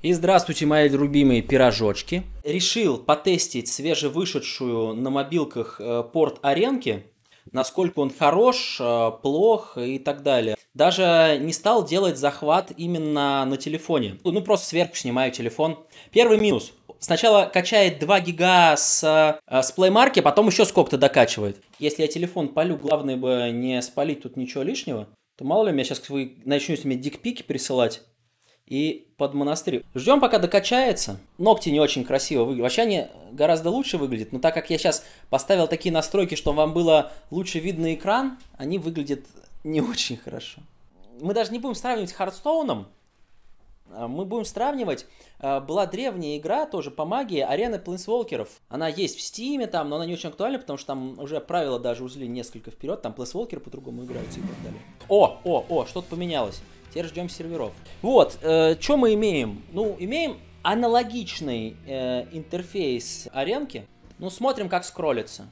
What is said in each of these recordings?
И здравствуйте, мои любимые пирожочки. Решил потестить свежевышедшую на мобилках порт Аренки, насколько он хорош, плох и так далее. Даже не стал делать захват именно на телефоне. Ну, просто сверху снимаю телефон. Первый минус. Сначала качает 2 гига с Play Market, а потом еще сколько-то докачивает. Если я телефон палю, главное бы не спалить тут ничего лишнего, то мало ли, меня сейчас вы начнете мне дикпики присылать. И под монастырь. Ждем, пока докачается. Ногти не очень красиво выглядят. Вообще они гораздо лучше выглядят. Но так как я сейчас поставил такие настройки, чтобы вам было лучше видно экран, они выглядят не очень хорошо. Мы даже не будем сравнивать с Хардстоуном. Мы будем сравнивать. Была древняя игра, тоже по магии, Арена Плейнсволкеров. Она есть в Стиме, там, но она не очень актуальна, потому что там уже правила даже ушли несколько вперед. Там Плейнсволкеры по-другому играются и так далее. Что-то поменялось. Теперь ждем серверов. Вот, что мы имеем? Ну, имеем аналогичный интерфейс Аренки. Ну, смотрим, как скроллится.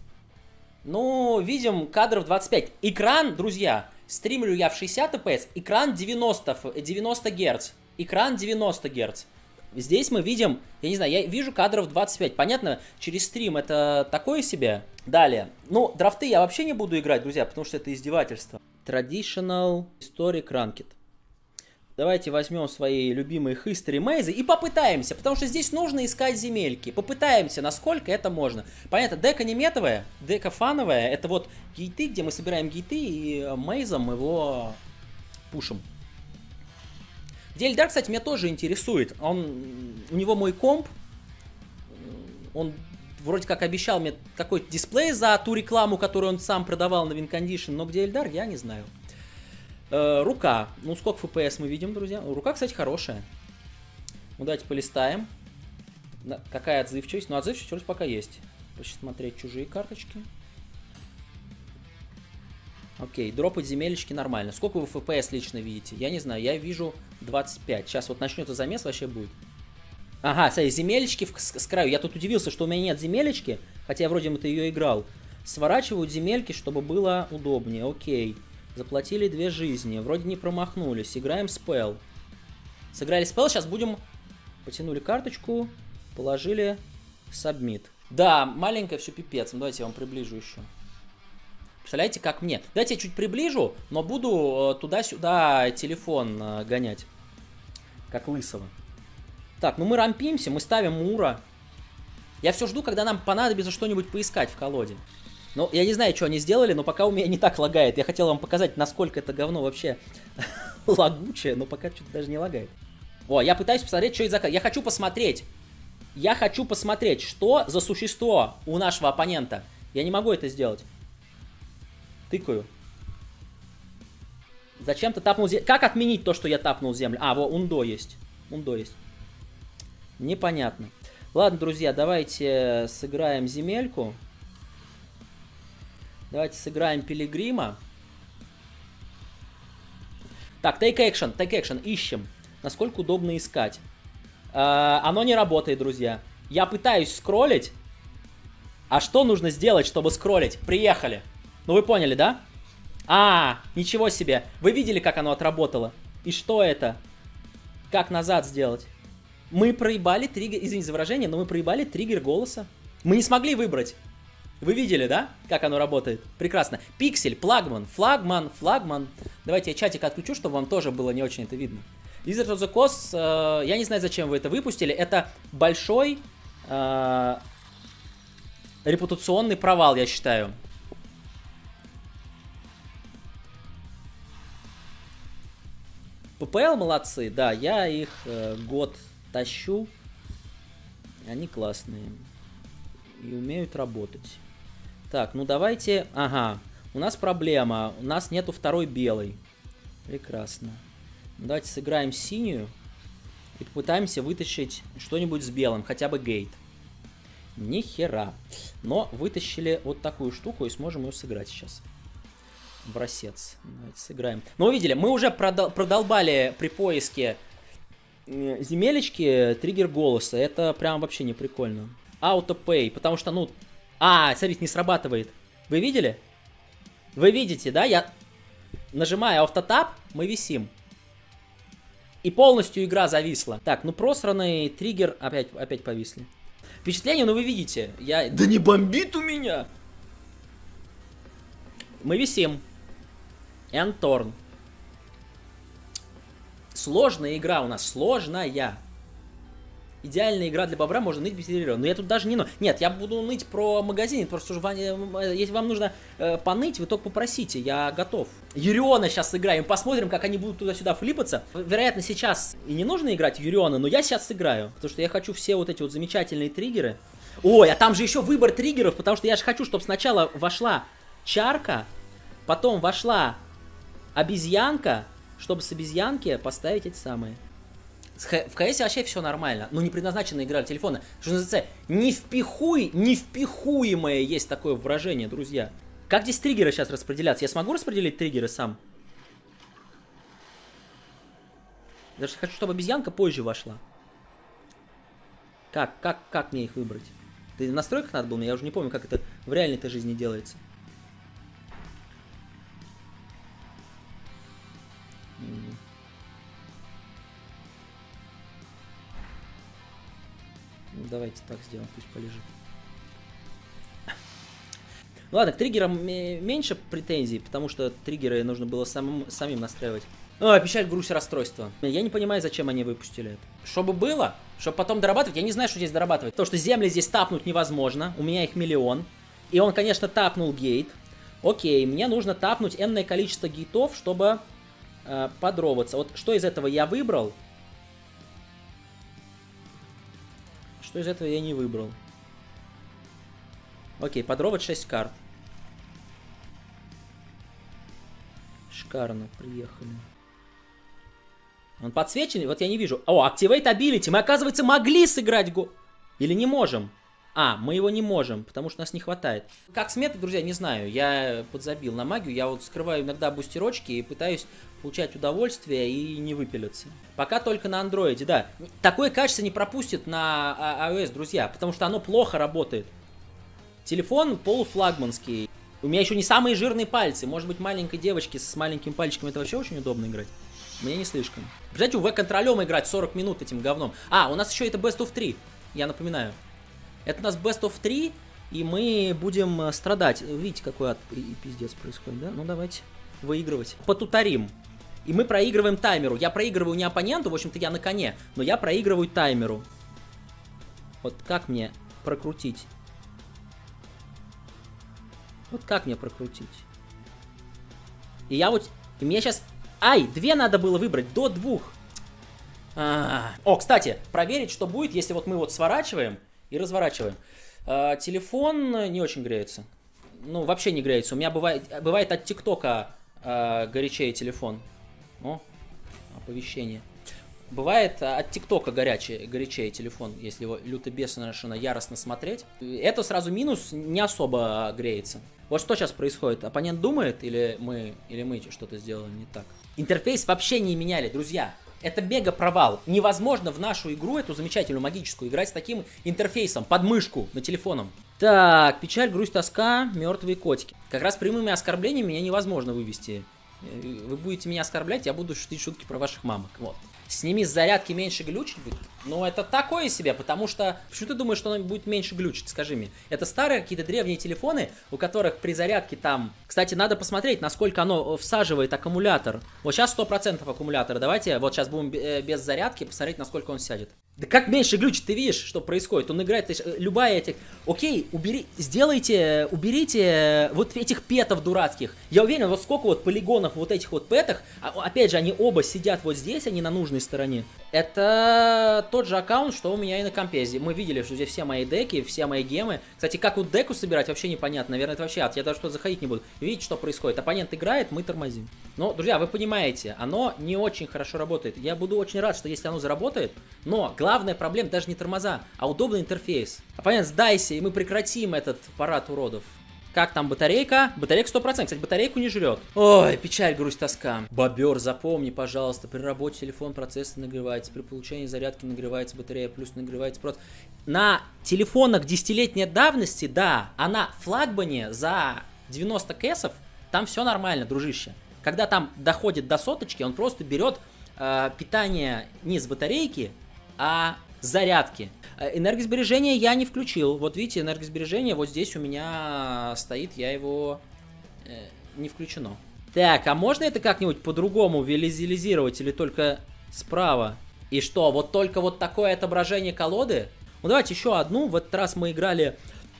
Ну, видим кадров 25. Экран, друзья, стримлю я в 60 FPS, экран 90 Гц. Экран 90 Гц. Здесь мы видим, я не знаю, я вижу кадров 25. Понятно, через стрим это такое себе. Далее. Ну, драфты я вообще не буду играть, друзья, потому что это издевательство. Traditional Historic Ranked. Давайте возьмем свои любимые History Maze и попытаемся, потому что здесь нужно искать земельки. Попытаемся, насколько это можно. Понятно, дека не метовая, дека фановая. Это вот гейты, где мы собираем гейты и мейзом его пушим. Дельдар, кстати, меня тоже интересует. У него мой комп. Он вроде как обещал мне какой-то дисплей за ту рекламу, которую он сам продавал на WinCondition, но где Эльдар, я не знаю. Рука. Ну, сколько FPS мы видим, друзья? Рука, кстати, хорошая. Ну, давайте полистаем. Какая отзывчивость? Ну, отзывчивость вроде пока есть. Проще смотреть чужие карточки. Окей, дропать земелечки нормально. Сколько вы FPS лично видите? Я не знаю, я вижу 25. Сейчас вот начнется замес, вообще будет. Ага, смотри, земелечки с краю. Я тут удивился, что у меня нет земелечки, хотя я вроде бы ее играл. Сворачивают земельки, чтобы было удобнее. Окей. Заплатили 2 жизни. Вроде не промахнулись. Играем спел. Сыграли спел, сейчас будем... Потянули карточку, положили submit. Да, маленькая, все пипец. Ну, давайте я вам приближу еще. Представляете, как мне? Давайте я чуть приближу, но буду туда-сюда телефон гонять. Как лысого. Так, ну мы рампимся, мы ставим Мура. Я все жду, когда нам понадобится что-нибудь поискать в колоде. Ну, я не знаю, что они сделали, но пока у меня не так лагает. Я хотел вам показать, насколько это говно вообще лагучее, но пока что-то даже не лагает. О, я пытаюсь посмотреть, что это за... Я хочу посмотреть, что за существо у нашего оппонента. Я не могу это сделать. Тыкаю. Зачем ты тапнул землю? Как отменить то, что я тапнул землю? А, вот Ундо есть. Ундо есть. Непонятно. Ладно, друзья, давайте сыграем земельку. Давайте сыграем Пилигрима. Так, take action, ищем. Насколько удобно искать. Оно не работает, друзья. Я пытаюсь скроллить. А что нужно сделать, чтобы скроллить? Приехали. Ну вы поняли, да? Ничего себе. Вы видели, как оно отработало? И что это? Как назад сделать? Мы проебали триггер... Извините за выражение, но мы проебали триггер голоса. Мы не смогли выбрать. Вы видели, да? Как оно работает? Прекрасно. Пиксель, флагман. Давайте я чатик отключу, чтобы вам тоже было не очень это видно. Wizard of the Coast, я не знаю, зачем вы это выпустили. Это большой репутационный провал, я считаю. ППЛ молодцы, да, я их год тащу. Они классные. И умеют работать. Так, ну давайте... Ага, у нас проблема. У нас нету второй белой. Прекрасно. Давайте сыграем синюю. И попытаемся вытащить что-нибудь с белым. Хотя бы гейт. Ни хера. Но вытащили вот такую штуку и сможем ее сыграть сейчас. Бросец. Давайте сыграем. Ну, вы видели, мы уже продолбали при поиске земелечки триггер голоса. Это прям вообще не прикольно. Autopay, потому что, ну... смотрите, не срабатывает. Вы видели? Вы видите, да? Я нажимаю автотап, мы висим. И полностью игра зависла. Так, ну просранный триггер опять повисли. Впечатление, ну вы видите, Да не бомбит у меня! Мы висим. Энторн. Сложная игра у нас, сложная. Идеальная игра для бобра, можно ныть без телевизора. Но я тут даже не... Нет, я буду ныть про магазин, просто если вам нужно поныть, вы только попросите, я готов. Юриона сейчас сыграем, посмотрим, как они будут туда-сюда флипаться. Вероятно, сейчас и не нужно играть в Юриона, но я сейчас сыграю. Потому что я хочу все вот эти вот замечательные триггеры. Ой, а там же еще выбор триггеров, потому что я же хочу, чтобы сначала вошла чарка, потом вошла обезьянка, чтобы с обезьянки поставить эти самые... В КС вообще все нормально, но не предназначенная игра для телефона. Что называется, невпихуемое есть такое выражение, друзья. Как здесь триггеры сейчас распределяться? Я смогу распределить триггеры сам? Даже хочу, чтобы обезьянка позже вошла. Как мне их выбрать? Ты в настройках надо было? Я уже не помню, как это в реальной-то жизни делается. Давайте так сделаем, пусть полежит. Ладно, к триггерам меньше претензий, потому что триггеры нужно было самим настраивать. Печаль, грусть, расстройство. Я не понимаю, зачем они выпустили это. Чтобы было, чтобы потом дорабатывать. Я не знаю, что здесь дорабатывать. Потому что земли здесь тапнуть невозможно. У меня их миллион. И он, конечно, тапнул гейт. Окей, мне нужно тапнуть энное количество гейтов, чтобы подроваться. Вот что из этого я выбрал? Что из этого я не выбрал? Окей, подровать 6 карт. Шикарно, приехали. Он подсвеченный? Вот я не вижу. О, Activate Ability. Мы, оказывается, могли сыграть го... Или не можем? Мы его не можем, потому что нас не хватает. Как с метой, друзья, не знаю. Я подзабил на магию. Я вот скрываю иногда бустерочки и пытаюсь получать удовольствие и не выпилиться. Пока только на андроиде, да. Такое качество не пропустит на iOS, друзья, потому что оно плохо работает. Телефон полуфлагманский. У меня еще не самые жирные пальцы. Может быть, маленькой девочке с маленькими пальчиками это вообще очень удобно играть. Мне не слишком. Представляете, V-контролем играть 40 минут этим говном. У нас еще это Best of 3. Я напоминаю. Это у нас Best of 3, и мы будем страдать. Видите, какой пиздец происходит, да? Ну, давайте выигрывать. Потутарим. И мы проигрываем таймеру. Я проигрываю не оппоненту, в общем-то, я на коне, но я проигрываю таймеру. Вот как мне прокрутить? Вот как мне прокрутить? И я вот... И мне сейчас... 2 надо было выбрать, до 2. О, кстати, проверить, что будет, если вот мы вот сворачиваем и разворачиваем. Телефон не очень греется. Ну, вообще не греется. У меня бывает от ТикТока горячее телефон. О, оповещение. Бывает от ТикТока горячее телефон, если его люто бешено яростно смотреть. Это сразу минус, не особо греется. Вот что сейчас происходит? Оппонент думает, или мы что-то сделали не так? Интерфейс вообще не меняли, друзья. Это мега провал. Невозможно в нашу игру, эту замечательную магическую, играть с таким интерфейсом под мышку на телефоном. Так, печаль, грусть, тоска, мертвые котики. Как раз прямыми оскорблениями меня невозможно вывести. Вы будете меня оскорблять, я буду шутить шутки про ваших мамок. Вот. Сними с зарядки, меньше глючить будет. Ну, это такое себе, потому что... Почему ты думаешь, что оно будет меньше глючить, скажи мне? Это старые какие-то древние телефоны, у которых при зарядке там... Кстати, надо посмотреть, насколько оно всаживает аккумулятор. Вот сейчас 100% аккумулятора. Давайте вот сейчас будем без зарядки посмотреть, насколько он сядет. Да как меньше глючит, ты видишь, что происходит? Он играет, любая этих... Окей, уберите вот этих петов дурацких. Я уверен, вот сколько вот полигонов вот этих вот петах, опять же, они оба сидят вот здесь, они на нужной стороне. Это тот же аккаунт, что у меня и на компе. Мы видели, что здесь все мои деки, все мои гемы. Кстати, как вот деку собирать, вообще непонятно. Наверное, это вообще ад. Я даже что заходить не буду. Видите, что происходит? Оппонент играет, мы тормозим. Но, друзья, вы понимаете, оно не очень хорошо работает. Я буду очень рад, что если оно заработает, но главная проблема даже не тормоза, а удобный интерфейс. Оппонент, сдайся, и мы прекратим этот парад уродов. Как там батарейка? Батарейка 100%. Кстати, батарейку не жрет. Ой, печаль, грусть, тоска. Бобер, запомни, пожалуйста, при работе телефон процессор нагревается, при получении зарядки нагревается батарея, плюс нагревается просто. На телефонах десятилетней давности, да, а на флагмане за 90 кэсов, там все нормально, дружище. Когда там доходит до соточки, он просто берет питание не с батарейки, а с зарядки. Энергосбережение я не включил. Вот видите, энергосбережение вот здесь у меня стоит, я его не включено. Так, а можно это как-нибудь по-другому визуализировать или только справа? И что, вот только вот такое отображение колоды? Ну давайте еще одну. В этот раз мы играли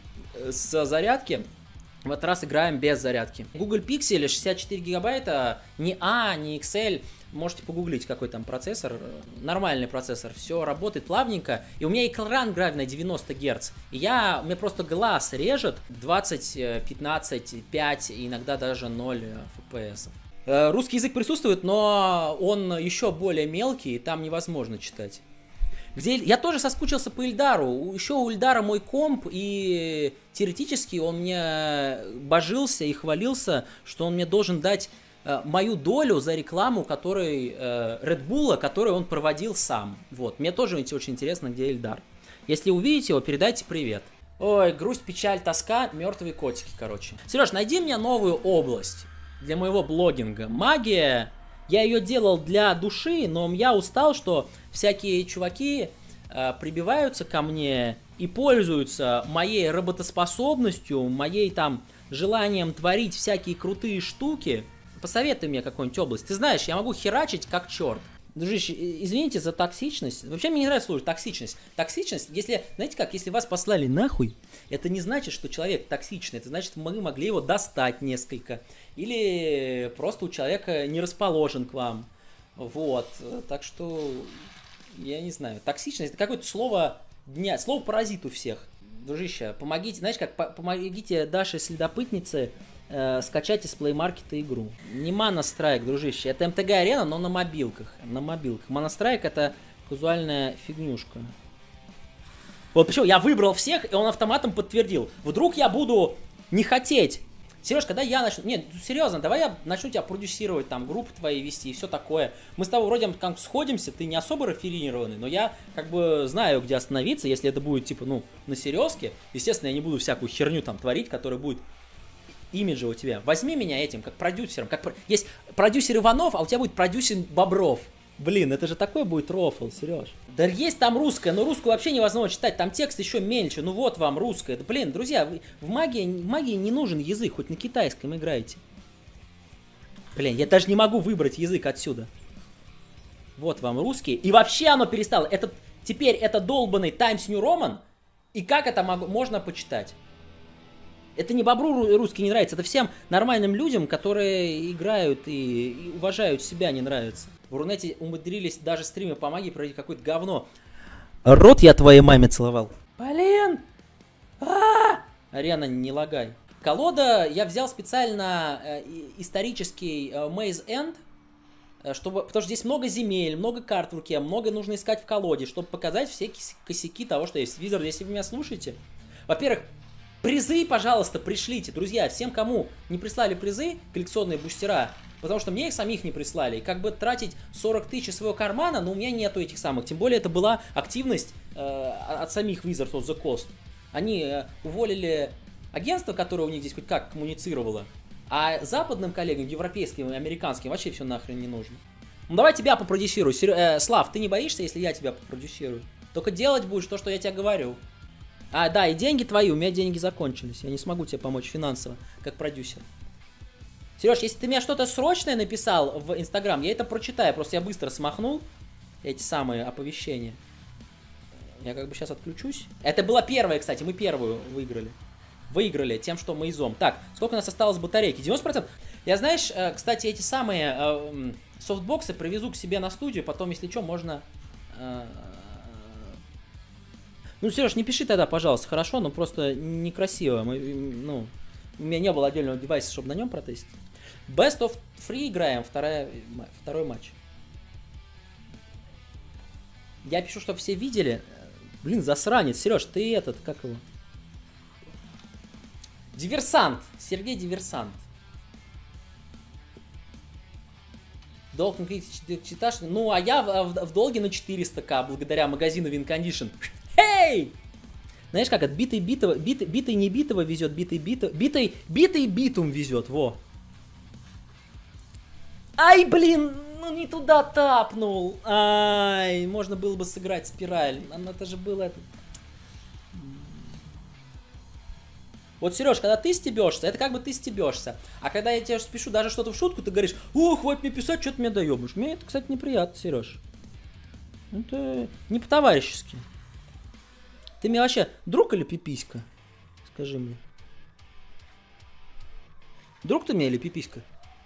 с зарядки. В этот раз играем без зарядки. Google Pixel 64 гигабайта, не A, не XL. Можете погуглить, какой там процессор. Нормальный процессор. Все работает плавненько. И у меня экран играет на 90 Гц. И у меня просто глаз режет 20, 15, 5, иногда даже 0 FPS. Русский язык присутствует, но он еще более мелкий, и там невозможно читать. Я тоже соскучился по Ильдару. Еще у Ильдара мой комп, и теоретически он мне божился и хвалился, что он мне должен дать мою долю за рекламу, Red Bull, которую он проводил сам. Вот. Мне тоже очень интересно, где Ильдар. Если увидите его, передайте привет. Ой, грусть, печаль, тоска, мертвые котики, короче. Сереж, найди мне новую область для моего блогинга. Магия. Я ее делал для души, но я устал, что всякие чуваки прибиваются ко мне и пользуются моей работоспособностью, моей там желанием творить всякие крутые штуки. Посоветуй мне какую-нибудь область. Ты знаешь, я могу херачить как черт. Дружище, извините за токсичность. Вообще мне не нравится слово токсичность. Токсичность, знаете как, если вас послали нахуй, это не значит, что человек токсичный. Это значит, мы могли его достать несколько. Или просто у человека не расположен к вам. Вот. Так что, я не знаю. Токсичность это какое-то слово дня. Слово паразит у всех. Дружище, помогите, знаешь как, помогите Даше Следопытнице скачать из Play Market игру. Не Mana Strike, дружище. Это МТГ Арена, но на мобилках. Mana Strike это казуальная фигнюшка. Вот почему я выбрал всех, и он автоматом подтвердил. Вдруг я буду не хотеть. Сереж, когда я начну... Нет, серьезно, давай я начну тебя продюсировать, там, группы твои вести и все такое. Мы с тобой вроде как сходимся, ты не особо рафинированный, но я как бы знаю, где остановиться, если это будет, типа, на серьезке. Естественно, я не буду всякую херню там творить, которая будет имиджа у тебя. Возьми меня этим, как продюсером. Есть продюсер Иванов, а у тебя будет продюсер Бобров. Блин, это же такой будет рофл, Сереж. Да есть там русская, но русскую вообще невозможно читать, там текст еще мельче, ну вот вам русская. Да, блин, друзья, в магии не нужен язык, хоть на китайском играете. Блин, я даже не могу выбрать язык отсюда. Вот вам русский. И вообще оно перестало. Теперь это долбанный Times New Roman, и как это можно почитать? Это не Бобру русский не нравится, это всем нормальным людям, которые играют и уважают себя, не нравится. В Рунете умудрились даже стримы по магии проводить какое-то говно. Рот я твоей маме целовал. Блин! Арена, не лагай. Колода я взял специально исторический Maze End, потому что здесь много земель, много карт в руке, много нужно искать в колоде, чтобы показать все косяки того, что есть. Визард, если вы меня слушаете, во-первых, призы, пожалуйста, пришлите. Друзья, всем, кому не прислали призы, коллекционные бустера, потому что мне их самих не прислали. И как бы тратить 40 тысяч из своего кармана, но у меня нету этих самых. Тем более это была активность от самих Wizards of the Coast. Они уволили агентство, которое у них здесь хоть как коммуницировало. А западным коллегам, европейским и американским вообще все нахрен не нужно. Ну давай тебя попродюсирую. Слав, ты не боишься, если я тебя попродюсирую? Только делать будешь то, что я тебе говорю. Да, и деньги твои, у меня деньги закончились. Я не смогу тебе помочь финансово, как продюсер. Сереж, если ты мне что-то срочное написал в Инстаграм, я это прочитаю. Просто я быстро смахнул эти самые оповещения. Я как бы сейчас отключусь. Это была первая, кстати, мы первую выиграли. Выиграли тем, что мы изом. Так, сколько у нас осталось батарейки? 90%. Я, знаешь, кстати, эти самые софтбоксы привезу к себе на студию. Потом, если что, можно... Ну, Сереж, не пиши тогда, пожалуйста, хорошо, но просто некрасиво. У меня не было отдельного девайса, чтобы на нем протестить. Best of 3 играем, второй матч. Я пишу, чтобы все видели. Блин, засранец. Сереж, ты как его? Диверсант. Сергей Диверсант. Долг на читаж. Ну, а я в долге на 400к, благодаря магазину Win-Condition. Эй! Знаешь как, от битый не битого везет, битый битум везет, во. Ай, блин, Ну не туда тапнул. Ай, можно было бы сыграть спираль. Это же было... Вот, Сереж, когда ты стебешься, это как бы ты стебешься. А когда я тебе пишу даже что-то в шутку, ты говоришь, о, хватит мне писать, что ты мне доебаешь. Мне это, кстати, неприятно, Сереж. Это не по-товарищески. Ты мне вообще друг или пиписька? Скажи мне. Друг ты мне или пиписька?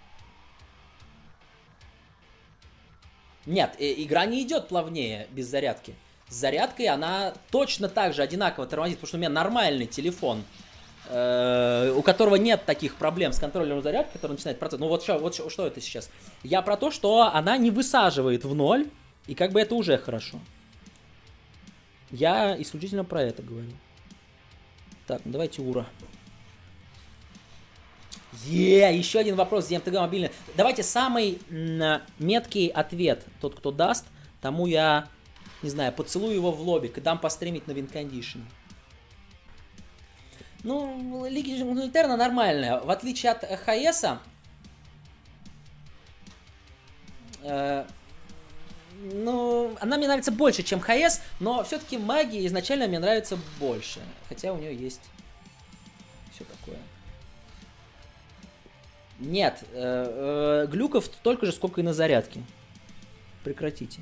Нет, игра не идет плавнее без зарядки. С зарядкой она точно так же одинаково тормозит, потому что у меня нормальный телефон, у которого нет таких проблем с контролем зарядки, который начинает процесс. Ну вот что это сейчас? Я про то, что она не высаживает в ноль, и как бы это уже хорошо. Я исключительно про это говорю. Так, ну давайте ура. Еще один вопрос с МТГ мобильный. Давайте самый меткий ответ. Тот, кто даст, тому я, не знаю, поцелую его в лобик и дам постримить на винкондишн. Ну, Лиги Интерна нормальная. В отличие от ХСа, ну, она мне нравится больше, чем ХС, но все-таки магия изначально мне нравится больше. Хотя у нее есть все такое. Нет, глюков столько же, сколько и на зарядке. Прекратите.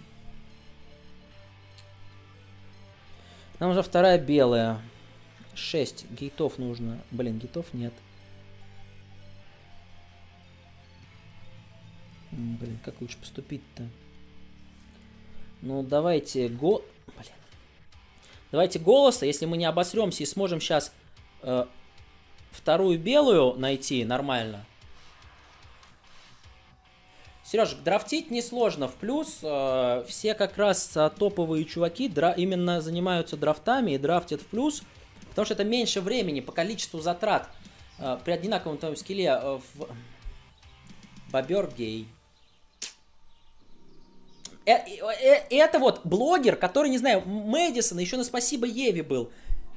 Нам уже вторая белая. 6 гейтов нужно. Блин, гейтов нет. Блин, как лучше поступить-то? Ну, давайте Давайте голоса, если мы не обосремся и сможем сейчас вторую белую найти нормально. Сереж, драфтить несложно. В плюс все как раз топовые чуваки именно занимаются драфтами и драфтят в плюс, потому что это меньше времени по количеству затрат при одинаковом там скилле в Бобер гей. Это вот блогер, который, не знаю, Мэдисон еще на спасибо Еве был.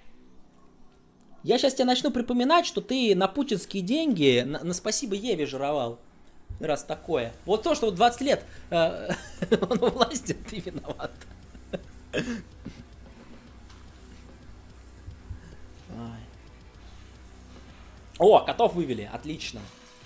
Я сейчас тебе начну припоминать, что ты на путинские деньги на спасибо Еве жировал. Раз такое. Вот то, что вот 20 лет он у власти, ты виноват. О, котов вывели, отлично.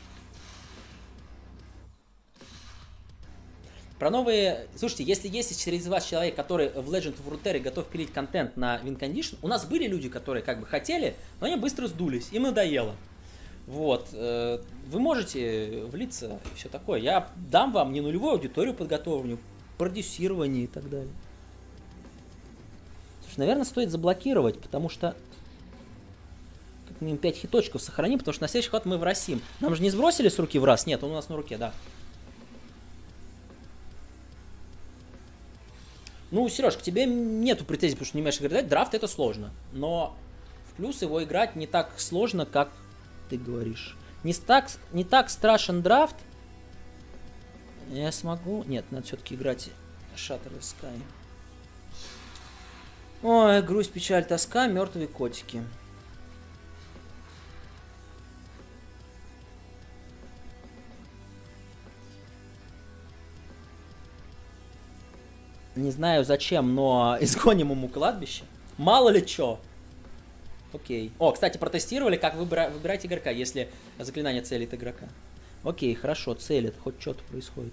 Про новые... Слушайте, если есть среди вас человек, который в Legend of Runeterra готов пилить контент на WinCondition, у нас были люди, которые как бы хотели, но они быстро сдулись, им надоело. Вот. Вы можете влиться и все такое. Я дам вам не нулевую аудиторию подготовлению, продюсирование и так далее. Слушай, наверное, стоит заблокировать, потому что как минимум 5 хиточков сохраним, потому что на следующий ход мы врасим. Нам же не сбросили с руки в раз? Нет, он у нас на руке, да. Ну, Сереж, к тебе нету претензий, потому что не умеешь играть. Драфт это сложно. Но в плюс его играть не так сложно, как ты говоришь. Не так страшен драфт. Я смогу... Нет, надо все-таки играть Shattered Sky. Ой, грусть, печаль, тоска, мертвые котики. Не знаю зачем, но изгоним ему кладбище. Мало ли чё. Окей. О, кстати, протестировали, как выбирать игрока, если заклинание целит игрока. Окей, хорошо, целит, хоть что-то происходит.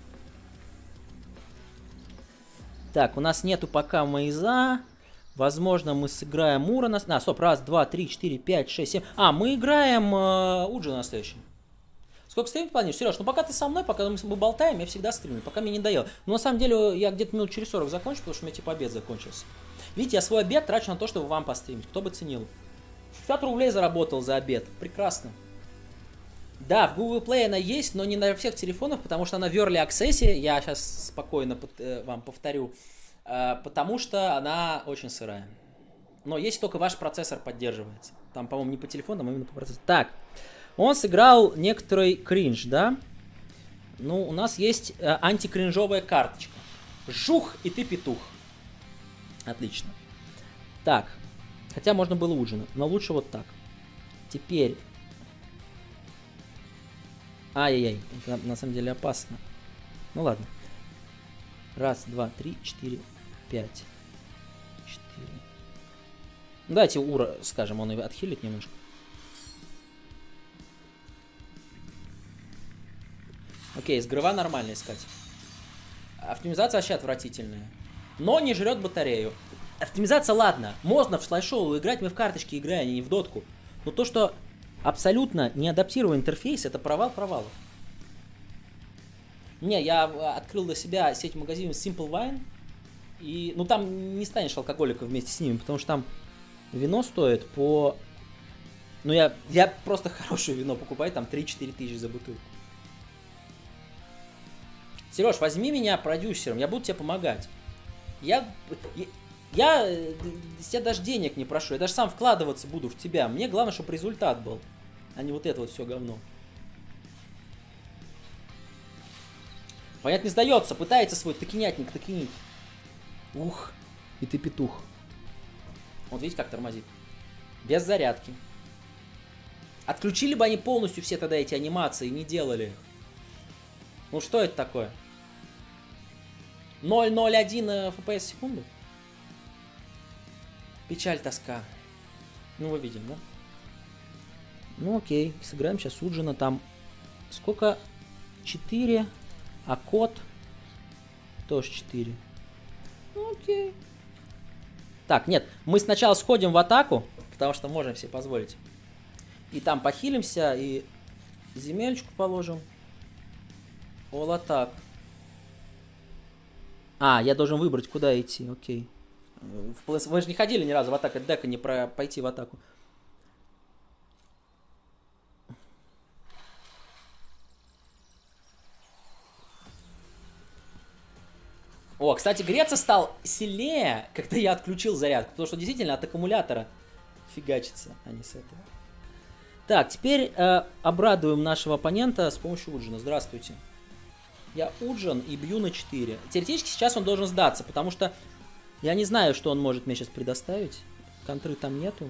Так, у нас нету пока Мейза. Возможно, мы сыграем Урона. А, стоп, раз, два, три, четыре, пять, шесть, семь. А, мы играем Уджина на следующем. Сколько стримов планируешь? Сереж, ну пока ты со мной, пока мы болтаем, я всегда стримлю, пока мне не доело. Но на самом деле я где-то минут через 40 закончу, потому что у меня типа обед закончился. Видите, я свой обед трачу на то, чтобы вам постримить. Кто бы ценил. 60 рублей заработал за обед. Прекрасно. Да, в Google Play она есть, но не на всех телефонах, потому что она в Early Access. Я сейчас спокойно вам повторю. Потому что она очень сырая. Но если только ваш процессор поддерживается. Там, по-моему, не по телефону, а именно по процессору. Так. Он сыграл некоторый кринж, да? Ну, у нас есть антикринжовая карточка. Жух, и ты петух. Отлично. Так. Хотя можно было Уджина, но лучше вот так. Теперь. Ай-яй-яй, это на самом деле опасно. Ну ладно. Раз, два, три, четыре, пять. Четыре. Ну, давайте Ура, скажем, он и отхилит немножко. Окей, с грыва нормально искать. Оптимизация вообще отвратительная. Но не жрет батарею. Оптимизация, ладно. Можно в слайд-шоу играть, мы в карточки играем, а не в дотку. Но то, что абсолютно не адаптированный интерфейс, это провал провалов. Не, я открыл для себя сеть магазинов Simple Wine. И, ну, там не станешь алкоголиком вместе с ними, потому что там вино стоит по... Ну, я просто хорошее вино покупаю, там 3-4 тысячи за бутылку. Сереж, возьми меня продюсером, я буду тебе помогать. Я с тебя даже денег не прошу, я даже сам вкладываться буду в тебя. Мне главное, чтобы результат был, а не вот это вот все говно. Понятно, не сдается, пытается свой токенятник токенить. Ух, и ты петух. Вот видите, как тормозит. Без зарядки. Отключили бы они полностью все тогда эти анимации, не делали их. Ну что это такое? 0,01 FPS в секунду? Печаль, тоска. Ну, вы видим, да? Ну, окей. Сыграем сейчас Уджина. Там сколько? 4. А код тоже 4. Ну, окей. Так, нет. Мы сначала сходим в атаку, потому что можем себе позволить. И там похилимся, и земельочку положим. All атак. А, я должен выбрать, куда идти. Окей. Вы же не ходили ни разу в атаку, это дека не про пойти в атаку. О, кстати, греться стал сильнее, когда я отключил зарядку, потому что действительно от аккумулятора фигачится, а не с этого. Так, теперь обрадуем нашего оппонента с помощью Уджина. Здравствуйте. Я Уджин и бью на 4. Теоретически сейчас он должен сдаться, потому что я не знаю, что он может мне сейчас предоставить. Контры там нету.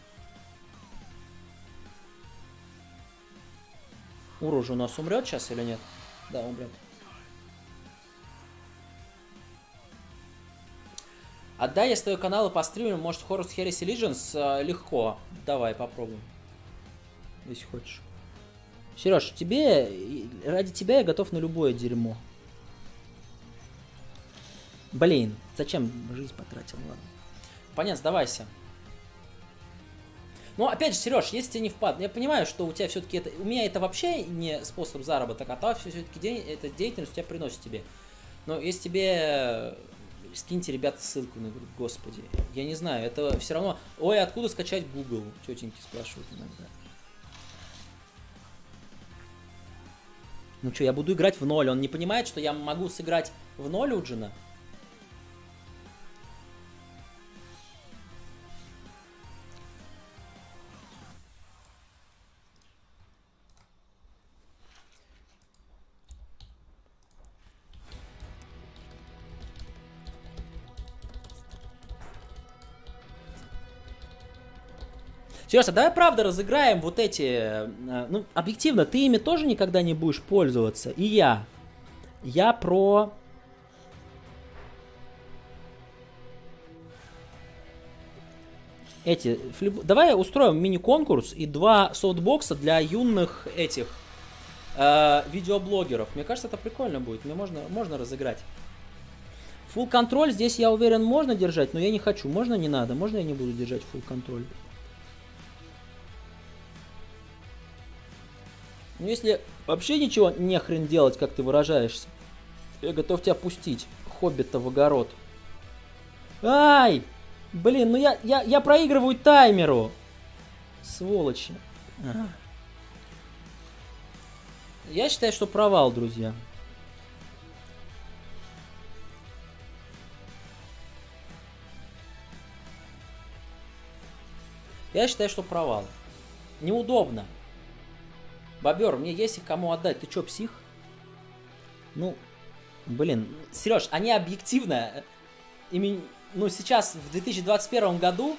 Ура же у нас умрет сейчас или нет? Да, умрет. Отдай я с твоего канала по стриму, может, Horus Heresy Legends? Легко. Давай, попробуем. Если хочешь. Сереж, ради тебя я готов на любое дерьмо. Блин, зачем жизнь потратил, ладно. Понятно, сдавайся. Ну, опять же, Сереж, если тебе не впад, я понимаю, что у тебя все-таки это... У меня это вообще не способ заработка, а все-таки эта деятельность у тебя приносит тебе. Но если тебе... Скиньте, ребята, ссылку на игру, господи. Я не знаю, это все равно... Ой, откуда скачать Google? Тетеньки спрашивают иногда. Ну что, я буду играть в 0. Он не понимает, что я могу сыграть в 0 Уджина? Серьезно, давай правда разыграем вот эти... Ну, объективно, ты ими тоже никогда не будешь пользоваться. И я. Я про... Давай устроим мини-конкурс и 2 софтбокса для юных этих видеоблогеров. Мне кажется, это прикольно будет. Мне можно разыграть. Full контроль здесь, я уверен, можно держать, но я не хочу. Можно, не надо? Можно я не буду держать full контроль? Ну, если вообще ничего не хрен делать, как ты выражаешься, я готов тебя пустить, хоббита в огород. Ай! Блин, ну я проигрываю таймеру. Сволочи. Я считаю, что провал, друзья. Я считаю, что провал. Неудобно. Бобер, мне есть их кому отдать. Ты чё, псих? Ну, блин. Сереж, они объективно... Ну, сейчас, в 2021 году...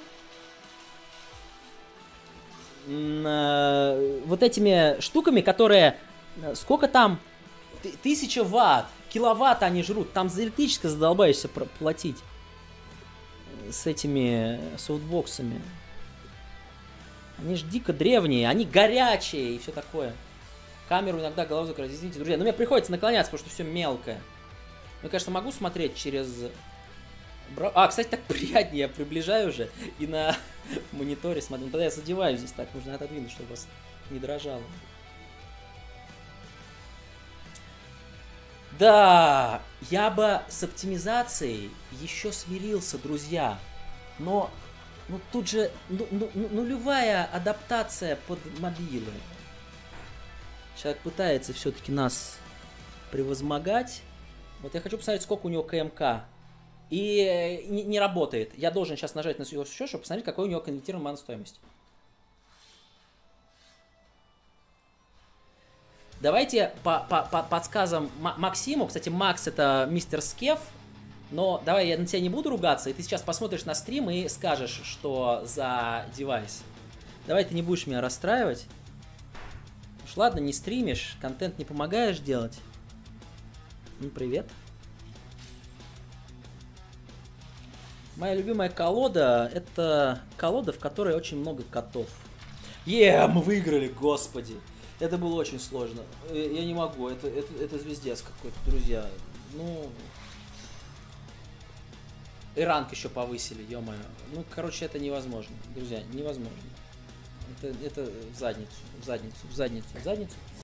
Вот этими штуками, которые... Сколько там? 1000 ватт. киловатт они жрут. Там за электричество задолбаешься платить. С этими софтбоксами. Они же дико древние, они горячие и все такое. Камеру иногда голову закрыть. Извините, друзья, но мне приходится наклоняться, потому что все мелкое. Ну, конечно, могу смотреть через... кстати, так приятнее, я приближаю уже и на мониторе смотрю. Ну, тогда я задеваю здесь так, нужно отодвинуть, чтобы вас не дрожало. Да, я бы с оптимизацией еще смирился, друзья. Но тут же нулевая адаптация под мобилы. Человек пытается все-таки нас превозмогать. Вот я хочу посмотреть, сколько у него КМК. И не работает. Я должен сейчас нажать на его счет, чтобы посмотреть, какой у него конвертированная ман-стоимость. Давайте по подсказам Максиму. Кстати, Макс это мистер Скеф. Но давай я на тебя не буду ругаться, и ты сейчас посмотришь на стрим и скажешь, что за девайс. Давай ты не будешь меня расстраивать. Уж ладно, не стримишь, контент не помогаешь делать. Ну, привет. Моя любимая колода — это колода, в которой очень много котов. Мы выиграли, господи. Это было очень сложно. Я не могу, это звездец какой-то, друзья. Ну... И ранг еще повысили, ё-моё. Ну, короче, это невозможно, друзья, невозможно. Это в задницу, в задницу, в задницу, в задницу.